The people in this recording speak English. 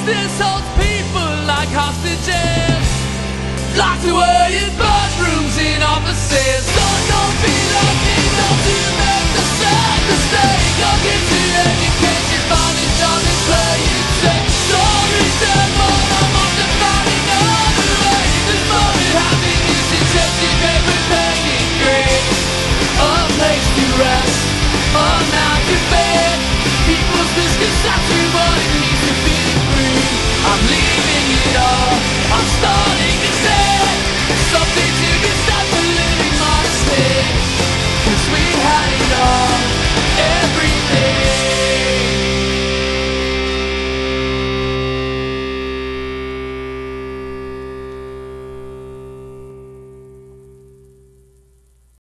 Justice holds people like hostages, locked away in boardrooms, in offices. Don't be lucky not to make the same mistake. Go get to education, find a job.